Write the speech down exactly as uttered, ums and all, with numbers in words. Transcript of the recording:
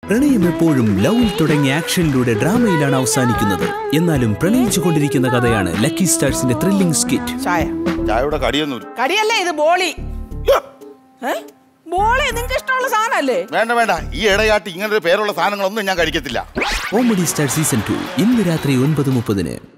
പ്രണയം എപ്പോഴും ലവിൽ തുടങ്ങിയ ആക്ഷനിലൂടെ ഡ്രാമയിലാണ് അവസാനിക്കുന്നത്. എന്നാലും പ്രണയിച്ചു കൊണ്ടിരിക്കുന്ന കഥയാണ് ലക്കി സ്റ്റാർസിന്റെ ത്രില്ലിംഗ് സ്കിറ്റ്. ചായ ചായയുടെ കടിയൊന്നും കടിയല്ലേ ഇത്, ബോളി. ബോളി നിങ്ങൾക്ക് ഇഷ്ടമുള്ള സാധനല്ലേ? വേണ്ട വേണ്ട, ഈ ഇടയാട്ടി ഇങ്ങനൊരു പേരുള്ള സാധനങ്ങളൊന്നും ഞാൻ കഴിക്കത്തില്ല. കോമഡി സ്റ്റാർ സീസൺ ടു ഇന്ന് രാത്രി ഒൻപത് മുപ്പതിന്.